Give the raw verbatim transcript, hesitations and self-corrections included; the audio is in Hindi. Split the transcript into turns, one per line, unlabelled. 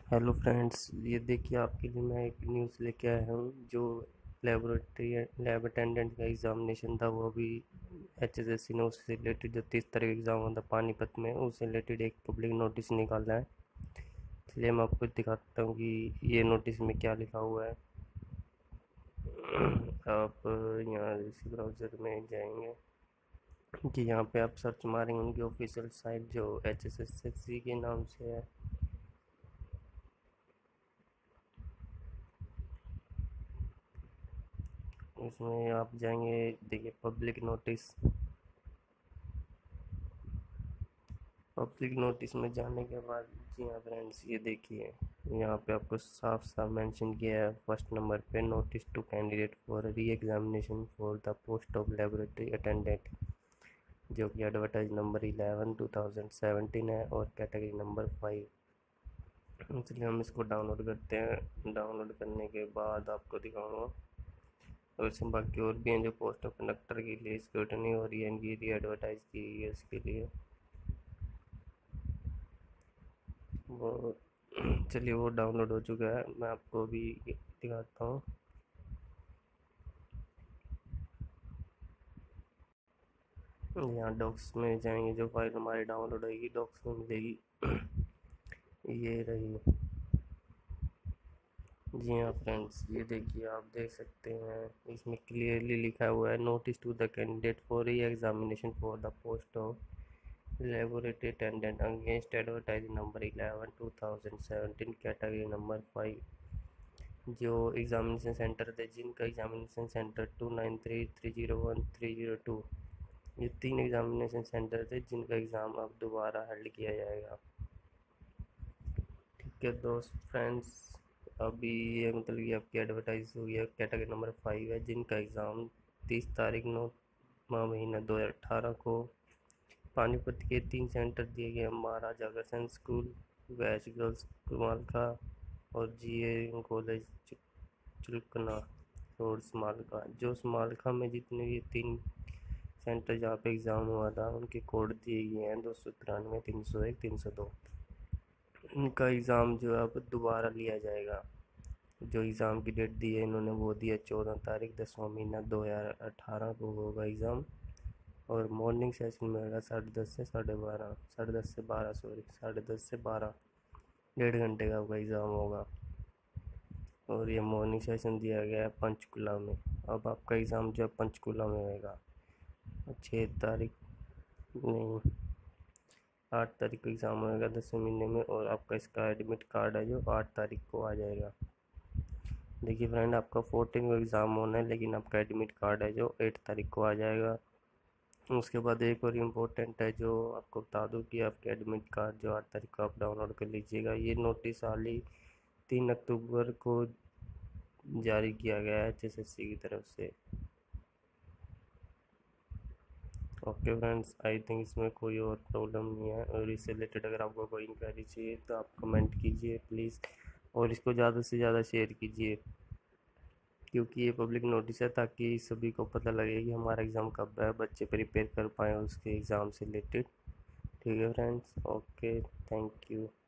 हेलो फ्रेंड्स, ये देखिए आपके लिए मैं एक न्यूज़ लेके आया हूँ। जो लेबोरेटरी लैब अटेंडेंट का एग्ज़ामिनेशन था वो अभी एच एस एस सी ने उससे रिलेटेड जो तीस तारीख एग्ज़ाम होता पानीपत में उससे रिलेटेड एक पब्लिक नोटिस निकाला है। इसलिए मैं आपको दिखाता हूँ कि ये नोटिस में क्या लिखा हुआ है। आप यहाँ इसी ब्राउज़र में जाएंगे कि यहाँ पे आप सर्च मारेंगे उनकी ऑफिशियल साइट जो एच एस एस सी के नाम से है। इसमें आप जाएंगे, देखिए पब्लिक नोटिस। पब्लिक नोटिस में जाने के बाद जी हाँ फ्रेंड्स, ये देखिए यहाँ पे आपको साफ साफ मेंशन किया है फर्स्ट नंबर पे, notice to candidate for re examination for the post of laboratory attendant, जो कि advertise number eleven two thousand seventeen है और कैटेगरी नंबर फाइव। इसलिए हम इसको डाउनलोड करते हैं। डाउनलोड करने के बाद आपको दिखाऊंगा। और इसमें बाकी और भी हैं जो पोस्ट ऑफ कंडक्टर के लिए स्क्रूटनी हो रही है, इनकी री एडवर्टाइज की है इसके लिए वो। चलिए वो डाउनलोड हो चुका है, मैं आपको अभी दिखाता हूँ। यहाँ डॉक्स में जाएंगे, जो फाइल हमारी डाउनलोड होगी डॉक्स में मिलेगी। ये रही। जी हाँ फ्रेंड्स, ये देखिए आप देख सकते हैं इसमें क्लियरली लिखा हुआ है, notice to the candidate for re examination for the post of laboratory attendant against advertise number eleven two thousand seventeen category number five. जो एग्जामिनेशन सेंटर थे, जिनका examination centre two nine three three zero one three zero two, ये तीन एग्जामिनेशन सेंटर थे जिनका एग्ज़ाम अब दोबारा हेल्ड किया जाएगा। ठीक है दोस्त फ्रेंड्स, अभी ये मतलब कि आपकी एडवर्टाइज हुई है कैटेगरी नंबर फाइव है, जिनका एग्ज़ाम तीस तारीख नौ माह महीना दो हज़ार अठारह को पानीपत के तीन सेंटर दिए गए, महाराजा अग्रसेन स्कूल, वैश गर्ल्स मालका और जी ए कॉलेज चुलकना रोड स्मालका। जो स्मालका में जितने ये तीन सेंटर जहाँ पे एग्ज़ाम हुआ था उनके कोड दिए गए हैं, दो सौ तिरानवे तीन सौ एक तीन सौ दो। इनका एग्ज़ाम जो है अब दोबारा लिया जाएगा। जो एग्ज़ाम की डेट दी है इन्होंने वो दी है चौदह तारीख दसवां महीना दो हज़ार अठारह को होगा एग्ज़ाम। और मॉर्निंग सेशन में होगा साढ़े दस से साढ़े बारह साढ़े दस से बारह सॉरी साढ़े दस से बारह, डेढ़ घंटे का आपका एग्ज़ाम होगा। और ये मॉर्निंग सेशन दिया गया है पंचकुला में। अब आपका एग्ज़ाम जो है पंचकुला में होगा छः तारीख नहीं आठ तारीख को एग्ज़ाम होगा दसवें महीने में। और आपका इसका एडमिट कार्ड है जो आठ तारीख को आ जाएगा। देखिए फ्रेंड, आपका फोर्टीन को एग्ज़ाम होना है लेकिन आपका एडमिट कार्ड है जो एट तारीख को आ जाएगा। उसके बाद एक और इम्पोर्टेंट है जो आपको बता दूं कि आपके एडमिट कार्ड जो आठ तारीख को आप डाउनलोड कर लीजिएगा। ये नोटिस हाल ही तीन अक्टूबर को जारी किया गया है एच एस एस सी की तरफ से। ओके फ्रेंड्स, आई थिंक इसमें कोई और प्रॉब्लम नहीं है। और इससे रिलेटेड अगर आपको कोई इंक्वायरी चाहिए तो आप कमेंट कीजिए प्लीज़, और इसको ज़्यादा से ज़्यादा शेयर कीजिए, क्योंकि ये पब्लिक नोटिस है ताकि सभी को पता लगे कि हमारा एग्ज़ाम कब है, बच्चे प्रिपेयर कर पाएँ उसके एग्ज़ाम से रिलेटेड। ठीक है फ्रेंड्स, ओके, थैंक यू।